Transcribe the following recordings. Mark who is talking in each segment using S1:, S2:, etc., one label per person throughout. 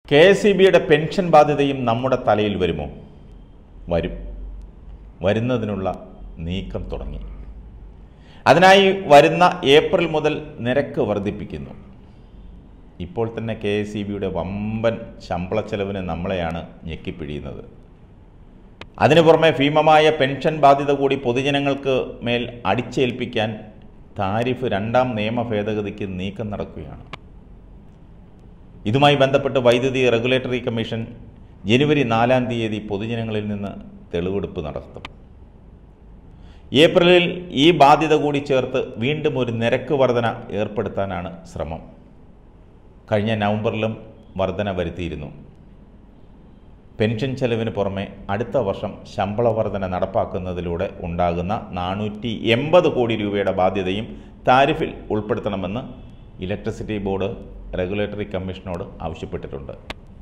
S1: കെഎസ്ഇബിയുടെ pension ബാധ്യതയും നമ്മുടെ തലയിൽ വരുമോ? വരും. വരുന്നതിനുള്ള നീക്കം തുടങ്ങി. അതിനായി വരുന്ന ഏപ്രിൽ മുതൽ നിരക്ക് വർദ്ധിപ്പിക്കുന്നു. ഇപ്പോൾ തന്നെ കെഎസ്ഇബിയുടെ വമ്പൻ ശമ്പള ചെലവിന് നമ്മളെയാണ് ഞെക്കിപ്പിഴിയുന്നത്. അതിനു പുറമെ ഭീമമായ പെൻഷൻ ബാധ്യത കൂടി പൊതുജനങ്ങൾക്ക് മേൽ അടിച്ചേൽപ്പിക്കാൻ താരിഫ് 2ാം നിയമ ഭേദഗതിക്ക് നീക്കം നടക്കുകയാണ്. ഇതുമായി ബന്ധപ്പെട്ട് വൈദ്യുതി റെഗുലേറ്ററി കമ്മീഷൻ ജനുവരി 4-ാം തീയതി പൊതുജനങ്ങളിൽ നിന്ന് തെളിവെടുപ്പ് നടത്തും. ഏപ്രിലിൽ ഈ ബാധ്യത കൂടി ചേർത്ത് വീണ്ടും ഒരു നിരക്ക് വർധന ഏർപ്പെടുത്താനാണ് ശ്രമം. കഴിഞ്ഞ നവംബറിലും വർധന വരുത്തിയിരുന്നു. പെൻഷൻ ചെലവിന് പുറമെ അടുത്ത വർഷം ശമ്പള വർധന നടപ്പാക്കുന്നതിലൂടെ ഉണ്ടാകുന്ന 480 കോടി രൂപയുടെ ബാധ്യതയും താരിഫിൽ ഉൾപ്പെടുത്തണമെന്ന് ഇലക്ട്രിസിറ്റി ബോർഡ് റെഗുലേറ്ററി കമ്മീഷനോട് ആവശ്യപ്പെട്ടിട്ടുണ്ട്.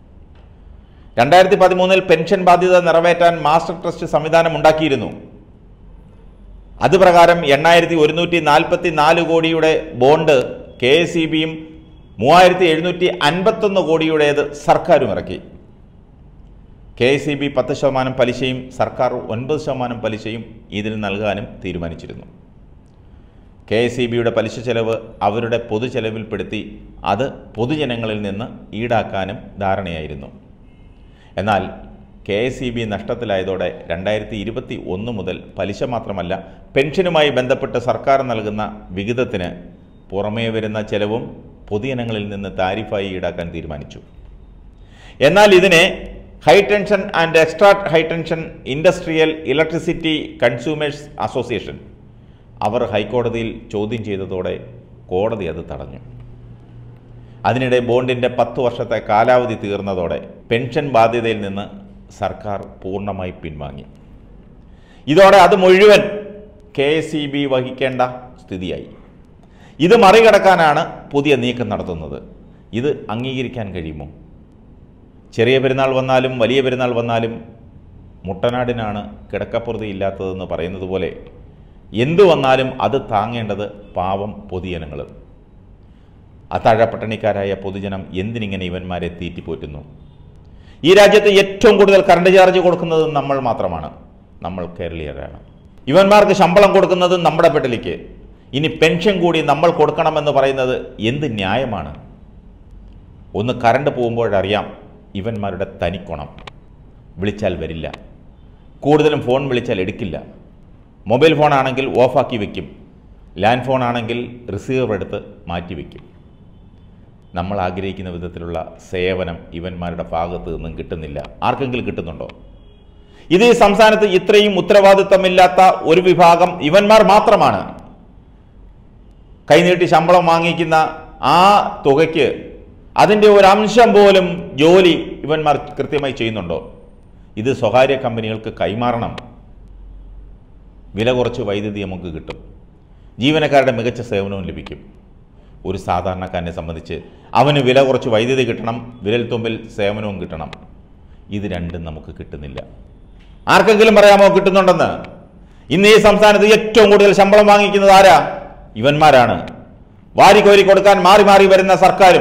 S1: 2013 പെൻഷൻ ബാധ്യത നിറവേറ്റാൻ മാസ്റ്റർ ട്രസ്റ്റ് സംവിധാനം ഉണ്ടാക്കിയിരുന്നു. അതുപ്രകാരം 8144 കോടിയുടെ ബോണ്ട് കെഎസ്ഇബിയും 3751 കോടിയുടേത് സർക്കാരും ഇറക്കി. കെഎസ്ഇബി 10% പലിശയും സർക്കാർ 9% പലിശയും ഇതിൽ നൽകാനും തീരുമാനിച്ചിരുന്നു. കെഎസ്ഇബിയുടെ പലിശ ചെലവ് അവരുടെ പൊതുചെലവിൽപ്പെടുത്തി അത് പൊതുജനങ്ങളിൽ നിന്ന് ഈടാക്കാനും ധാരണയായിരുന്നു. എന്നാൽ കെഎസ്ഇബി നഷ്ടത്തിലായതോടെ 2021 മുതൽ പലിശ മാത്രമല്ല പെൻഷനുമായി ബന്ധപ്പെട്ട് സർക്കാർ നൽകുന്ന വിഹിതത്തിന് പുറമേ വരുന്ന ചെലവും പൊതുജനങ്ങളിൽ നിന്ന് താരിഫായി ഈടാക്കാൻ തീരുമാനിച്ചു. എന്നാൽ ഇതിനെ high tension and extra high tension industrial electricity consumers association അവർ ഹൈക്കോടതിയിൽ ചോദ്യം ചെയ്തതോടെ കോടതി അത് തടഞ്ഞു. അതിനിടെ ബോണ്ടിൻ്റെ 10 വർഷത്തെ കാലാവധി തീർന്നതോടെ പെൻഷൻ ബാധ്യതയിൽ നിന്ന് സർക്കാർ പൂർണ്ണമായി പിൻവാങ്ങി. ഇതോടെ അത് മുഴുവൻ കെഎസ്ഇബി വഹിക്കേണ്ട സ്ഥിതിയായി. ഇത് മറികടക്കാനാണ് പുതിയ നീക്കം നടത്തുന്നത്. ഇത് അംഗീകരിക്കാൻ കഴിയുമോ? ചെറിയ പെരുന്നാൾ വന്നാലും വലിയ പെരുന്നാൾ വന്നാലും മുട്ടനാടിനാണ് കിടക്കപ്പുറതി ഇല്ലാത്തതെന്ന് പറയുന്നത് പോലെ എന്തു വന്നാലും അത് താങ്ങേണ്ടത് പാവം പൊതുജനങ്ങൾ. അത്താഴപ്പട്ടണിക്കാരായ പൊതുജനം എന്തിനിങ്ങനെ ഇവന്മാരെ തീറ്റിപ്പോറ്റുന്നു? ഈ രാജ്യത്ത് ഏറ്റവും കൂടുതൽ കറണ്ട് ചാർജ് കൊടുക്കുന്നത് നമ്മൾ മാത്രമാണ്. നമ്മൾ കേരളീയരാണ്. ഇവന്മാർക്ക് ശമ്പളം കൊടുക്കുന്നത് നമ്മുടെ പെട്ടിലേക്ക്. ഇനി പെൻഷൻ കൂടി നമ്മൾ കൊടുക്കണമെന്ന് പറയുന്നത് എന്ത് ന്യായമാണ്? ഒന്ന് കറണ്ട് പോകുമ്പോഴറിയാം ഇവന്മാരുടെ തനിക്കൊണം. വിളിച്ചാൽ വരില്ല. കൂടുതലും ഫോൺ വിളിച്ചാൽ എടുക്കില്ല. മൊബൈൽ ഫോണാണെങ്കിൽ ഓഫാക്കി വയ്ക്കും. ലാൻഡ് ഫോണാണെങ്കിൽ റിസീവർ എടുത്ത് മാറ്റിവെക്കും. നമ്മൾ ആഗ്രഹിക്കുന്ന വിധത്തിലുള്ള സേവനം ഇവന്മാരുടെ ഭാഗത്ത് നിന്നും കിട്ടുന്നില്ല. ആർക്കെങ്കിലും കിട്ടുന്നുണ്ടോ? ഇത് ഈ സംസ്ഥാനത്ത് ഇത്രയും ഉത്തരവാദിത്തമില്ലാത്ത ഒരു വിഭാഗം ഇവന്മാർ മാത്രമാണ്. കൈനീട്ടി ശമ്പളം വാങ്ങിക്കുന്ന ആ തുകയ്ക്ക് അതിൻ്റെ ഒരു അംശം പോലും ജോലി ഇവന്മാർ കൃത്യമായി ചെയ്യുന്നുണ്ടോ? ഇത് സ്വകാര്യ കമ്പനികൾക്ക് കൈമാറണം. വില കുറച്ച് വൈദ്യുതി നമുക്ക് കിട്ടും. ജീവനക്കാരുടെ മികച്ച സേവനവും ലഭിക്കും. ഒരു സാധാരണക്കാരനെ സംബന്ധിച്ച് അവന് വില കുറച്ച് വൈദ്യുതി കിട്ടണം, വിരൽത്തുമ്പിൽ സേവനവും കിട്ടണം. ഇത് രണ്ടും നമുക്ക് കിട്ടുന്നില്ല. ആർക്കെങ്കിലും പറയാമോ കിട്ടുന്നുണ്ടെന്ന്? ഇന്ന് ഈ സംസ്ഥാനത്ത് ഏറ്റവും കൂടുതൽ ശമ്പളം വാങ്ങിക്കുന്നത് ആരാ? ഇവന്മാരാണ്. വാരിക്കോരി കൊടുക്കാൻ മാറി മാറി വരുന്ന സർക്കാരും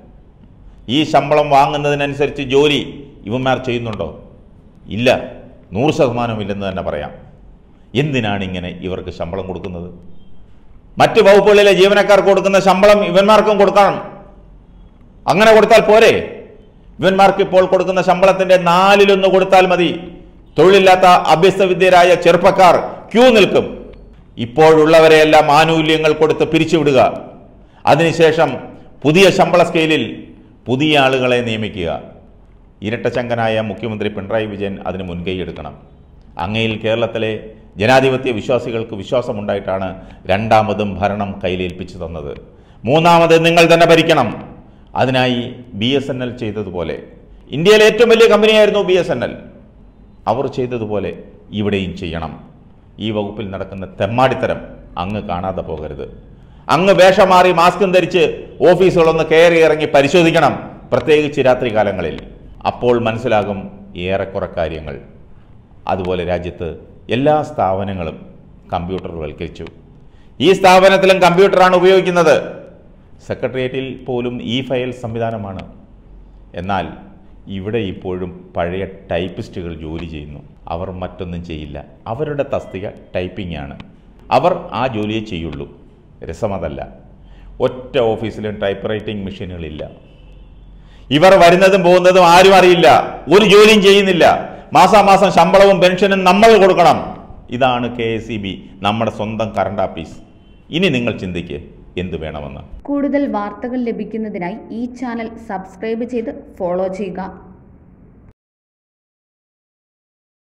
S1: ഈ ശമ്പളം വാങ്ങുന്നതിനനുസരിച്ച് ജോലി ഇവന്മാർ ചെയ്യുന്നുണ്ടോ? ഇല്ല, 100% ഇല്ലെന്ന് തന്നെ പറയാം. എന്തിനാണ് ഇങ്ങനെ ഇവർക്ക് ശമ്പളം കൊടുക്കുന്നത്? മറ്റ് വകുപ്പുകളിലെ ജീവനക്കാർക്ക് കൊടുക്കുന്ന ശമ്പളം ഇവന്മാർക്കും കൊടുക്കണം. അങ്ങനെ കൊടുത്താൽ പോരെ? ഇവന്മാർക്ക് ഇപ്പോൾ കൊടുക്കുന്ന ശമ്പളത്തിൻ്റെ 4/1 കൊടുത്താൽ മതി. തൊഴിലില്ലാത്ത അഭ്യസ്തവിദ്യരായ ചെറുപ്പക്കാർ ക്യൂ നിൽക്കും. ഇപ്പോഴുള്ളവരെയെല്ലാം ആനുകൂല്യങ്ങൾ കൊടുത്ത് പിരിച്ചുവിടുക. അതിനുശേഷം പുതിയ ശമ്പള സ്കെയിലിൽ പുതിയ ആളുകളെ നിയമിക്കുക. ഇരട്ടച്ചങ്കനായ മുഖ്യമന്ത്രി പിണറായി വിജയൻ അതിന് മുൻകൈ എടുക്കണം. അങ്ങയിൽ കേരളത്തിലെ ജനാധിപത്യ വിശ്വാസികൾക്ക് വിശ്വാസമുണ്ടായിട്ടാണ് 2ാമതും ഭരണം കയ്യിലേൽപ്പിച്ചു തന്നത്. 3ാമത് നിങ്ങൾ തന്നെ ഭരിക്കണം. അതിനായി BSNL ചെയ്തതുപോലെ, ഇന്ത്യയിലെ ഏറ്റവും വലിയ കമ്പനിയായിരുന്നു BSNL, അവർ ചെയ്തതുപോലെ ഇവിടെയും ചെയ്യണം. ഈ വകുപ്പിൽ നടക്കുന്ന തെമ്മാടിത്തരം അങ്ങ് കാണാതെ പോകരുത്. അങ്ങ് വേഷം മാറി മാസ്കും ധരിച്ച് ഓഫീസുകളൊന്ന് കയറി ഇറങ്ങി പരിശോധിക്കണം, പ്രത്യേകിച്ച് രാത്രി കാലങ്ങളിൽ. അപ്പോൾ മനസ്സിലാകും ഏറെക്കുറെ കാര്യങ്ങൾ. അതുപോലെ രാജ്യത്ത് എല്ലാ സ്ഥാപനങ്ങളും കമ്പ്യൂട്ടർവൽക്കരിച്ചു. ഈ സ്ഥാപനത്തിലും കമ്പ്യൂട്ടറാണ് ഉപയോഗിക്കുന്നത്. സെക്രട്ടേറിയറ്റിൽ പോലും ഫയൽ സംവിധാനമാണ്. എന്നാൽ ഇവിടെ ഇപ്പോഴും പഴയ ടൈപ്പിസ്റ്റുകൾ ജോലി ചെയ്യുന്നു. അവർ മറ്റൊന്നും ചെയ്യില്ല. അവരുടെ തസ്തിക ടൈപ്പിംഗ് ആണ്. അവർ ആ ജോലിയെ ചെയ്യുള്ളൂ. രസമതല്ല. ഒറ്റ ഓഫീസിലും ടൈപ്പ് റൈറ്റിംഗ് മെഷീനുകളില്ല. ഇവർ വരുന്നതും പോകുന്നതും ആരും അറിയില്ല. ഒരു ജോലിയും ചെയ്യുന്നില്ല. മാസാമാസം ശമ്പളവും പെൻഷനും നമ്മൾ കൊടുക്കണം. ഇതാണ് KSEB, നമ്മുടെ സ്വന്തം കറണ്ട് ഓഫീസ്. ഇനി നിങ്ങൾ ചിന്തിക്ക് എന്ത് വേണമെന്ന്.
S2: കൂടുതൽ വാർത്തകൾ ലഭിക്കുന്നതിനായി ഈ ചാനൽ സബ്സ്ക്രൈബ് ചെയ്ത് ഫോളോ ചെയ്യുക.